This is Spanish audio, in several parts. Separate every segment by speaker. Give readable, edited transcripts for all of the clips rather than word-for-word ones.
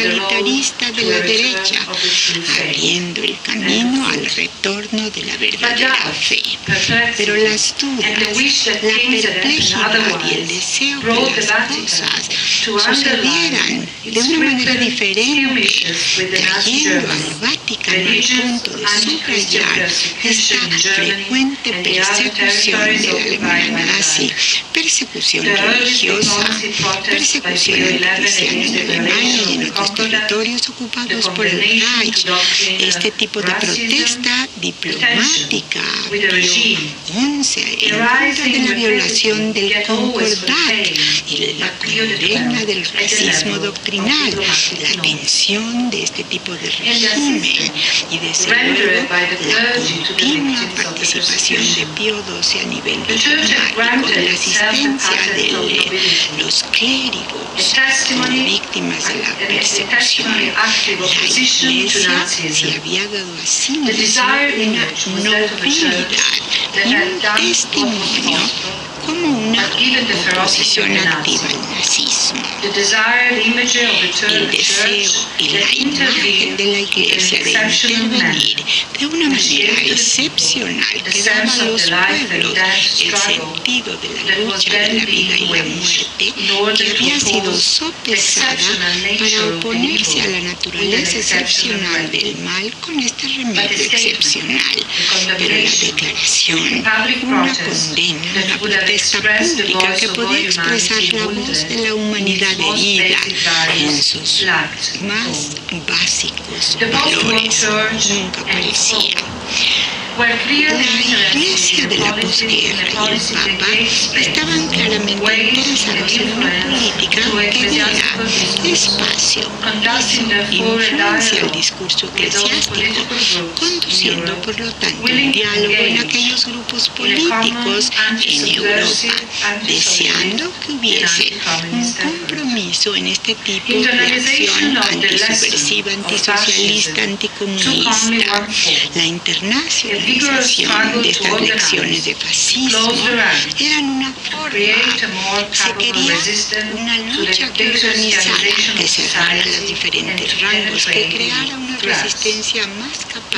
Speaker 1: totalitarista de la derecha, abriendo el camino al retorno de la verdadera fe. Pero las dudas, la perplejidad y el deseo que las cosas sucedieran de una manera diferente, trayendo al Vaticano al punto de subrayar esta frecuente persecución de la Alemania nazi, persecución religiosa, persecución anticristiana en Alemania y en otros territorios ocupados por el Reich. Este tipo de protesta diplomática, Pío XI, en contra de la violación del Concordat y de la condena del racismo doctrinal, la tensión de este tipo de régimen y desde luego la continua participación de Pío XII a nivel diplomático de la asistencia de los clérigos como víctimas de la persecución. La Iglesia se había dado a sí misma una nobilidad y un testimonio como una oposición activa al nazismo. El deseo y la imagen de la Iglesia de intervenir de una manera excepcional que daba a los pueblos el sentido de la lucha de la vida y la muerte, que había sido sopesada para oponerse a la naturaleza excepcional del mal con este remedio excepcional. Pero la declaración, una condena, una protesta pública que podía expresar la voz de la humanidad herida en sus más básicos valores, nunca aparecía. La Iglesia de la posguerra y el Papa estaban claramente interesados en una política que diera espacio, influencia al discurso eclesiástico, conduciendo por lo tanto un diálogo en aquellos grupos políticos en Europa, deseando que hubiese un compromiso en este tipo de acción antisubversiva, antisocialista, anticomunista. La internacionalización de estas lecciones de fascismo eran una forma, se quería una lucha que organizara, que cerrara los diferentes rangos, que creara una resistencia más capaz,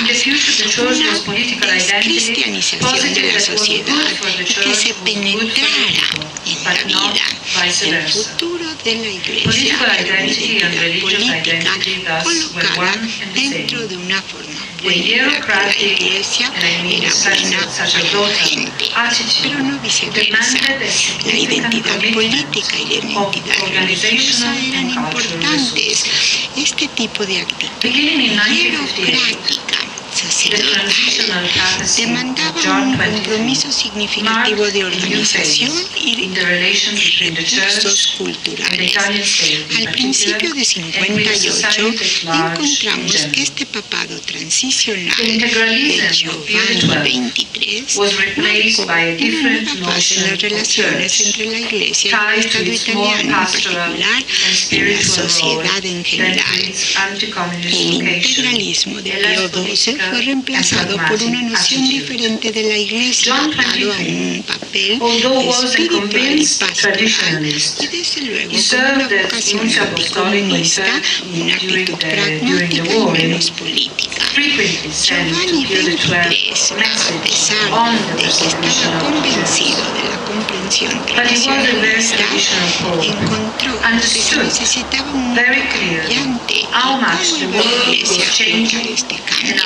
Speaker 1: una descristianización de la sociedad y que se penetrara en la vida. El futuro de la Iglesia era una identidad política colocada dentro de una forma buena, la Iglesia era buena para la gente, pero no viceversa. La identidad política y la identidad religiosa eran importantes. Este tipo de actitud hierocrática sacerdotal demandaba un compromiso significativo de organización y recursos culturales. Al principio de 58 encontramos que este papado transicional de Giovanni XXIII marcó una nueva fase en las relaciones entre la Iglesia y el Estado italiano, en particular en la sociedad en general. El integralismo de Pío XII fue reemplazado por una noción diferente de la Iglesia, dado a un papel espiritual y pastoral, y desde luego con una vocación anticomunista, una actitud pragmática y menos política. Giovanni XXIII, a pesar de que estaba convencido de la comprensión tradicionalista, encontró que se necesitaba un modo cambiante y cómo iba la Iglesia a afrontar este cambio.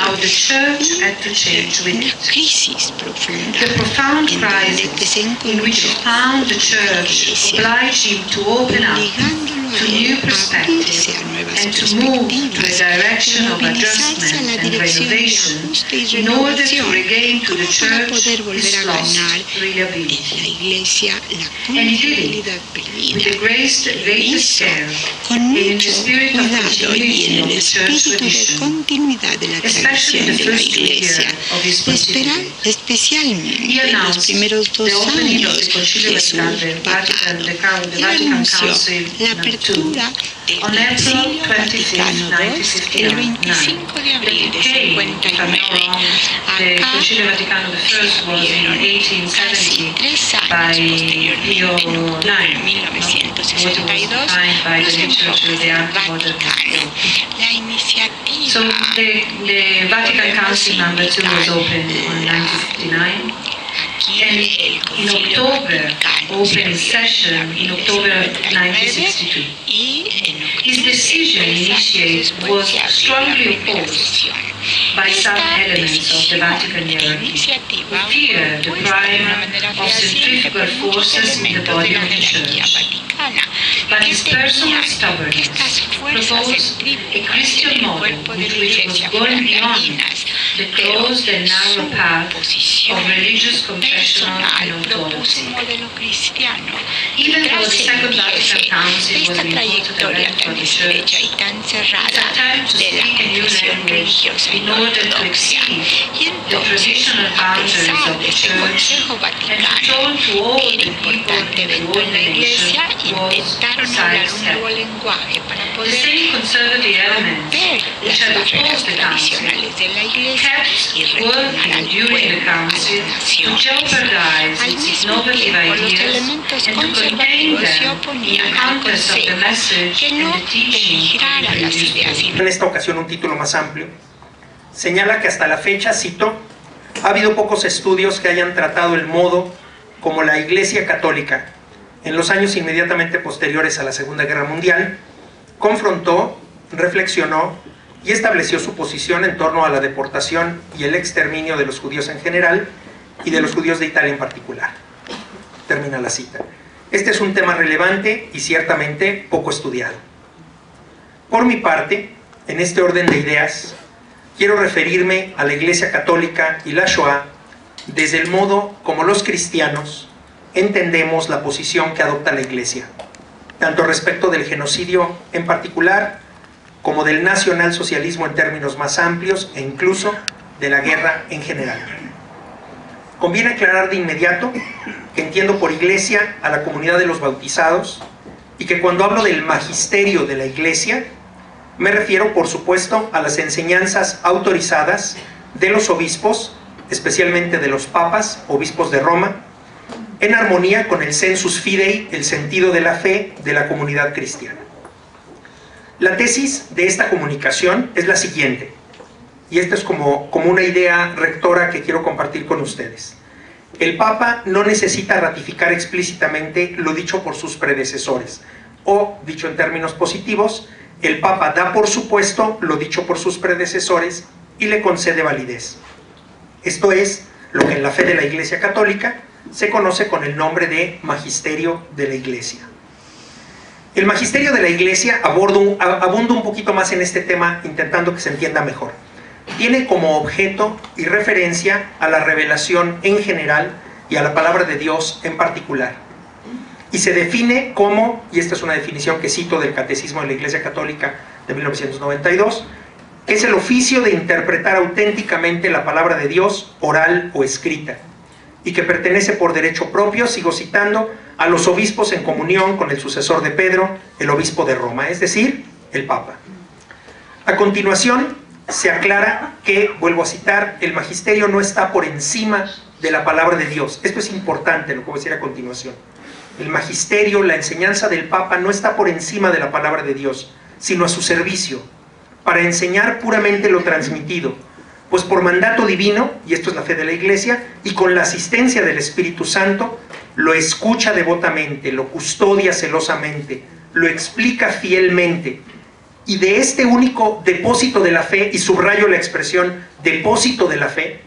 Speaker 1: Una crisis profunda en donde que se encontró la Iglesia, obligándolo a abrirse a nuevas perspectivas y movilizarse a la dirección de ajuste y renovación, como para poder volver a ganar en la Iglesia la confiabilidad perdida. Hizo con mucho cuidado y en el espíritu de continuidad de la tradición de la Iglesia, especialmente en los primeros 2 años de su papado. Él anunció la apertura El Concilio Vaticano II, el 25 de abril de 59, acá recibieron casi 3 años posteriormente, en octubre de 1962, los enfoques del Vaticano. La iniciativa
Speaker 2: The Vatican Council number 2 was opened in 1959. And in October, opening session in October 1962. His decision initiated was strongly opposed by some elements of the Vatican hierarchy, who feared the crime of centrifugal forces in the body of the Church. But his personal stubbornness proposed a Christian model which was going beyond the closed and narrow path of religious confessional and orthodoxy. Even though the Second Vatican Council was an important event for the Church, it was a time to speak a new language in order to exceed the traditional boundaries of the Church and to turn to all the people in all the nation was sidestep. The same conservative elements which had opposed the Council kept working during the Council to jeopardize its innovative ideas and to contain them in the context of the message and the teaching of the religious body.
Speaker 3: En esta ocasión un título más amplio señala que hasta la fecha, cito, ha habido pocos estudios que hayan tratado el modo como la Iglesia Católica, en los años inmediatamente posteriores a la Segunda Guerra Mundial, confrontó, reflexionó y estableció su posición en torno a la deportación y el exterminio de los judíos en general y de los judíos de Italia en particular. Termina la cita. Este es un tema relevante y ciertamente poco estudiado. Por mi parte, en este orden de ideas, quiero referirme a la Iglesia Católica y la Shoah desde el modo como los cristianos entendemos la posición que adopta la Iglesia, tanto respecto del genocidio en particular, como del nacionalsocialismo en términos más amplios e incluso de la guerra en general. Conviene aclarar de inmediato que entiendo por Iglesia a la comunidad de los bautizados y que cuando hablo del magisterio de la Iglesia me refiero por supuesto a las enseñanzas autorizadas de los obispos, especialmente de los papas, obispos de Roma, en armonía con el sensus fidei, el sentido de la fe de la comunidad cristiana. La tesis de esta comunicación es la siguiente, y esta es como una idea rectora que quiero compartir con ustedes. El Papa no necesita ratificar explícitamente lo dicho por sus predecesores, o, dicho en términos positivos, el Papa da por supuesto lo dicho por sus predecesores y le concede validez. Esto es lo que en la fe de la Iglesia Católica se conoce con el nombre de Magisterio de la Iglesia. El Magisterio de la Iglesia abunda un poquito más en este tema, intentando que se entienda mejor. Tiene como objeto y referencia a la revelación en general y a la palabra de Dios en particular. Y se define como, y esta es una definición que cito del Catecismo de la Iglesia Católica de 1992, que es el oficio de interpretar auténticamente la palabra de Dios oral o escrita, y que pertenece por derecho propio, sigo citando, a los obispos en comunión con el sucesor de Pedro, el obispo de Roma, es decir, el Papa. A continuación, se aclara que, vuelvo a citar, el magisterio no está por encima de la palabra de Dios. Esto es importante, lo que voy a decir a continuación. El magisterio, la enseñanza del Papa, no está por encima de la palabra de Dios, sino a su servicio, para enseñar puramente lo transmitido, pues por mandato divino, y esto es la fe de la Iglesia, y con la asistencia del Espíritu Santo, lo escucha devotamente, lo custodia celosamente, lo explica fielmente, y de este único depósito de la fe, y subrayo la expresión depósito de la fe,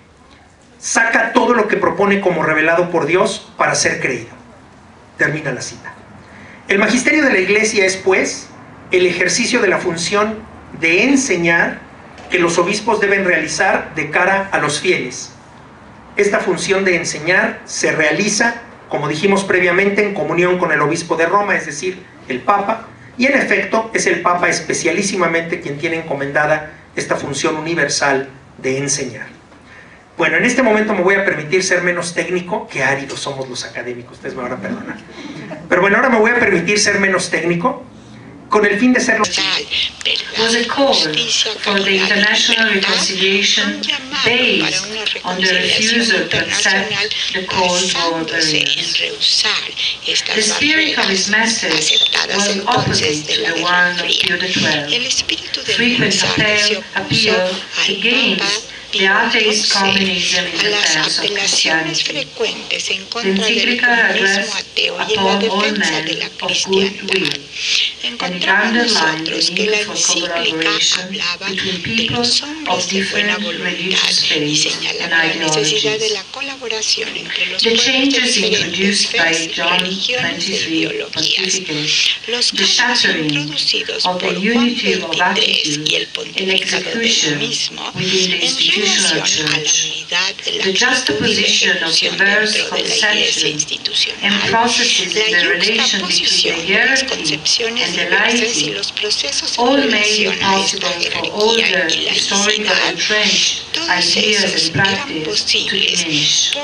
Speaker 3: saca todo lo que propone como revelado por Dios para ser creído. Termina la cita. El magisterio de la Iglesia es, pues, el ejercicio de la función de enseñar que los obispos deben realizar de cara a los fieles. Esta función de enseñar se realiza, como dijimos previamente, en comunión con el obispo de Roma, es decir, el Papa, y en efecto es el Papa especialísimamente quien tiene encomendada esta función universal de enseñar. Bueno, en este momento me voy a permitir ser menos técnico, que áridos somos los académicos, ustedes me van a perdonar. Pero bueno, ahora me voy a permitir ser menos técnico, con el fin de ser
Speaker 2: was a call for the international reconciliation based on the refusal to accept the Cold War barriers. The spirit of his message was opposite to the one of Pio XII. Frequent appeal against the atheist communism in defense of Christianity. The encyclical addressed upon all men of goodwill, and it underlined the need for collaboration between people of different religious faiths and ideologies. The changes introduced by John XXIII pontificate, the shattering of the unity of attitude and execution within the institutional church, the juxtaposition of diverse conceptions and processes in the relation between the hierarchy and the laity, all made it possible for all the historical entrenched ideas and practice to diminish.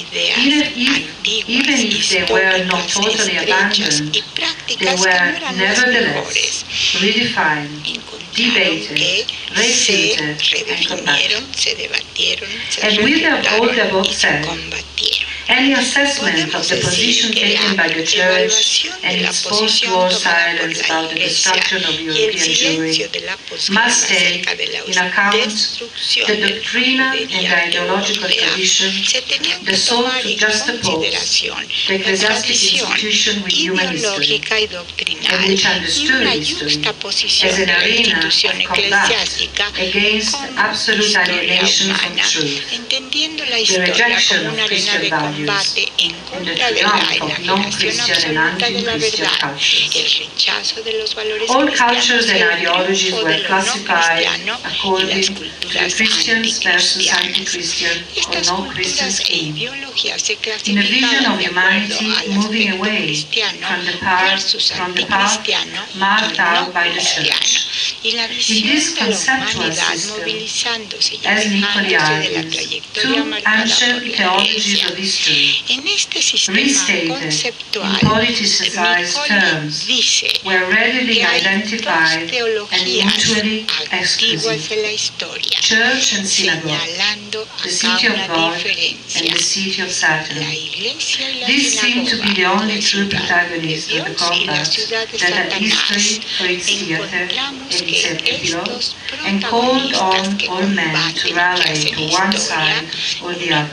Speaker 2: Even if they were not totally abandoned, they were nevertheless redefined, debated, refuted, and combated. And with all the above said, any assessment of the position taken by the Church and its post-war silence about the destruction of European Jewry must take in account the doctrinal and ideological tradition that sought to juxtapose the ecclesiastic institution with human history, and which understood history as an arena of combat against absolute alienation from truth, the rejection of Christian values, and the triumph of non-Christian and anti-Christian cultures. All cultures and ideologies were classified according to the Christians versus anti-Christian or non-Christian scheme, in a vision of humanity moving away from the path marked out by the Church. In this conceptual system, as Nicoli argues, two ancient theologies of history, restated in politicized terms, were readily identified and mutually exclusive: church and synagogue, the city of God and the city of Satan. These seem to be the only true protagonists of the combat that had history for its theater and its epilogue, and called on all men to rally to one side or the other.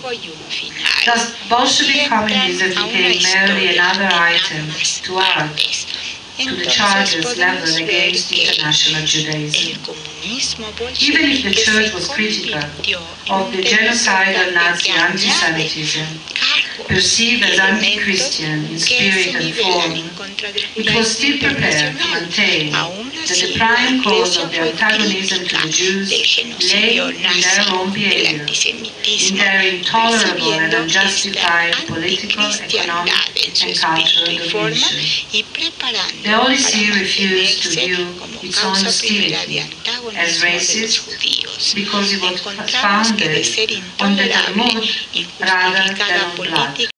Speaker 2: Thus, Bolshevik communism became merely another item to add to the charges leveled against international Judaism. Even if the Church was critical of the genocidal Nazi anti-Semitism, perceived as anti-Christian in spirit and form, it was still prepared to maintain that the prime cause of the antagonism to the Jews lay in their own behavior, in their intolerable and unjustified political, economic, and cultural domination. The Holy See refused to view its own hostility as racist because it was founded on the Talmud rather than on blood.